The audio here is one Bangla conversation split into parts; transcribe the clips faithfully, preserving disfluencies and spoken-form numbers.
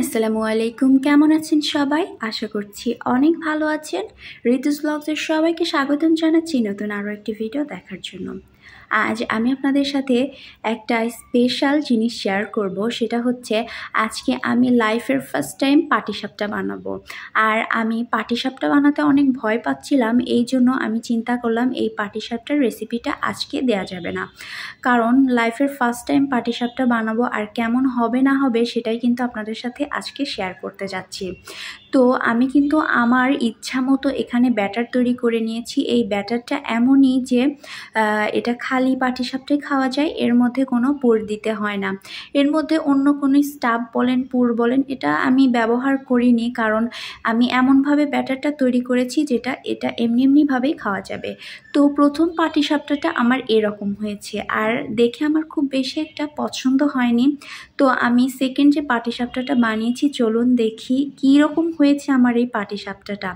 আসসালামু আলাইকুম, কেমন আছেন সবাই? আশা করছি অনেক ভালো আছেন। ঋতুস ব্লগসের সবাইকে স্বাগতম জানাচ্ছি নতুন আরও একটি ভিডিও দেখার জন্য। আজ আমি আপনাদের সাথে একটা স্পেশাল জিনিস শেয়ার করব, সেটা হচ্ছে আজকে আমি লাইফের ফার্স্ট টাইম পাটিসাপটা বানাবো। আর আমি পাটিসাপটা বানাতে অনেক ভয় পাচ্ছিলাম, এই জন্য আমি চিন্তা করলাম এই পাটিসাপটার রেসিপিটা আজকে দেয়া যাবে না, কারণ লাইফের ফার্স্ট টাইম পাটিসাপটা বানাবো আর কেমন হবে না হবে সেটাই কিন্তু আপনাদের সাথে আজকে শেয়ার করতে যাচ্ছি। তো আমি কিন্তু আমার ইচ্ছা মতো এখানে ব্যাটার তৈরি করে নিয়েছি। এই ব্যাটারটা এমনই যে এটা খালি পাটিসাপটাই খাওয়া যায়, এর মধ্যে কোনো পুর দিতে হয় না। এর মধ্যে অন্য কোনো স্টাফ বলেন পুর বলেন এটা আমি ব্যবহার করিনি, কারণ আমি এমনভাবে ব্যাটারটা তৈরি করেছি যেটা এটা এমনি এমনিভাবেই খাওয়া যাবে। তো প্রথম পাটিসাপটাটা আমার এরকম হয়েছে আর দেখে আমার খুব বেশি একটা পছন্দ হয়নি। তো আমি সেকেন্ড যে পাটিসাপটাটা বানিয়েছি, চলুন দেখি কী রকম হয়েছে আমার এই পাটিসাপটাটা।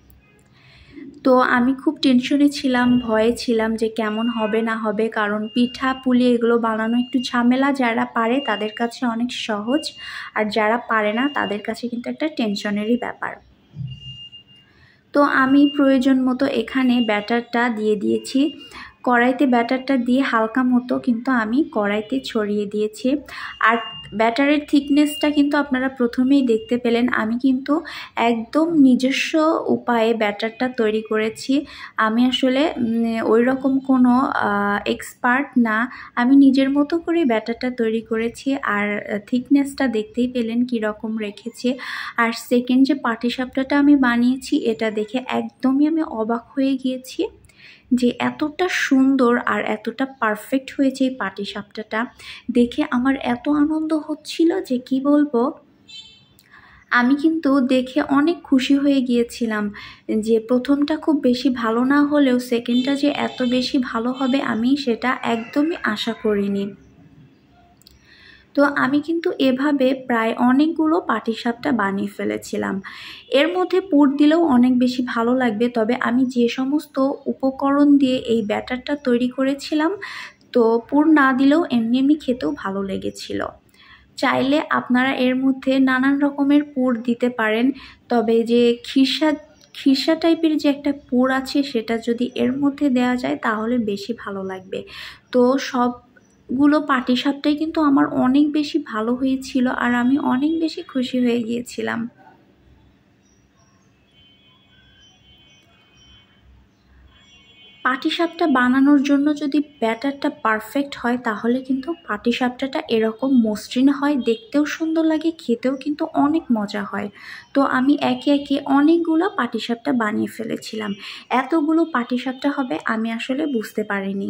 তো আমি খুব টেনশনে ছিলাম, ভয়ে ছিলাম যে কেমন হবে না হবে, কারণ পিঠা পুলি এগুলো বানানো একটু ঝামেলা। যারা পারে তাদের কাছে অনেক সহজ, আর যারা পারে না তাদের কাছে কিন্তু একটা টেনশনেরই ব্যাপার। তো আমি প্রয়োজন মতো এখানে ব্যাটারটা দিয়ে দিয়েছি। কড়াইতে ব্যাটারটা দিয়ে হালকা মতো কিন্তু আমি কড়াইতে ছড়িয়ে দিয়েছি। আর ব্যাটারের থিকনেসটা কিন্তু আপনারা প্রথমেই দেখতে পেলেন। আমি কিন্তু একদম নিজস্ব উপায়ে ব্যাটারটা তৈরি করেছি। আমি আসলে ওই রকম কোনো এক্সপার্ট না, আমি নিজের মতো করে ব্যাটারটা তৈরি করেছি। আর থিকনেসটা দেখতেই পেলেন কীরকম রেখেছি। আর সেকেন্ড যে পাটিসাপটাটা আমি বানিয়েছি, এটা দেখে একদমই আমি অবাক হয়ে গিয়েছি যে এতটা সুন্দর আর এতটা পারফেক্ট হয়েছে এই পাটিসাপটাটা। দেখে আমার এত আনন্দ হচ্ছিল যে কি বলবো। আমি কিন্তু দেখে অনেক খুশি হয়ে গিয়েছিলাম যে প্রথমটা খুব বেশি ভালো না হলেও সেকেন্ডটা যে এত বেশি ভালো হবে আমি সেটা একদমই আশা করিনি। তো আমি কিন্তু এভাবে প্রায় অনেকগুলো পাটিসাপটা বানিয়ে ফেলেছিলাম। এর মধ্যে পুর দিলেও অনেক বেশি ভালো লাগবে, তবে আমি যে সমস্ত উপকরণ দিয়ে এই ব্যাটারটা তৈরি করেছিলাম, তো পুর না দিলেও এমনি এমনি খেতেও ভালো লেগেছিল। চাইলে আপনারা এর মধ্যে নানান রকমের পুর দিতে পারেন, তবে যে খিরসা খিরসা টাইপের যে একটা পুর আছে সেটা যদি এর মধ্যে দেওয়া যায় তাহলে বেশি ভালো লাগবে। তো সব গুলো পাটিসাপটাই কিন্তু আমার অনেক বেশি ভালো হয়েছিল আর আমি অনেক বেশি খুশি হয়ে গিয়েছিলাম। পাটিসাপটা বানানোর জন্য যদি ব্যাটারটা পারফেক্ট হয় তাহলে কিন্তু পাটিসাপটাটা এরকম মসৃণ হয়, দেখতেও সুন্দর লাগে, খেতেও কিন্তু অনেক মজা হয়। তো আমি একে একে অনেকগুলো পাটিসাপটা বানিয়ে ফেলেছিলাম। এতগুলো পাটিসাপটা হবে আমি আসলে বুঝতে পারিনি।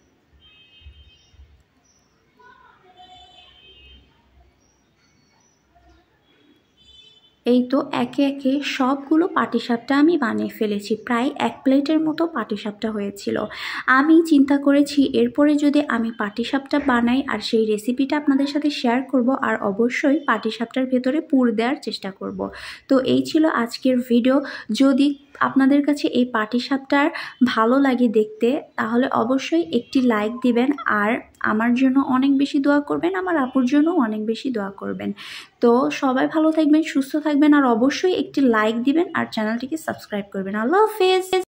এই তো একে একে সবগুলো পাটিসাপটা আমি বানিয়ে ফেলেছি। প্রায় এক প্লেটের মতো পাটিসাপটা হয়েছিল। আমি চিন্তা করেছি এরপরে যদি আমি পাটিসাপটা বানাই আর সেই রেসিপিটা আপনাদের সাথে শেয়ার করব, আর অবশ্যই পাটিসাপটার ভেতরে পুর দেওয়ার চেষ্টা করব। তো এই ছিল আজকের ভিডিও। যদি আপনাদের কাছে এই পাটিসাপটার ভালো লাগে দেখতে তাহলে অবশ্যই একটি লাইক দিবেন, আর আমার জন্য অনেক বেশি দোয়া করবেন, আমার আপুর জন্য অনেক বেশি দোয়া করবেন। তো সবাই ভালো থাকবেন, সুস্থ থাকবেন, আর অবশ্যই একটি লাইক দিবেন আর চ্যানেলটিকে সাবস্ক্রাইব করবেন। আল্লাহ হাফেজ।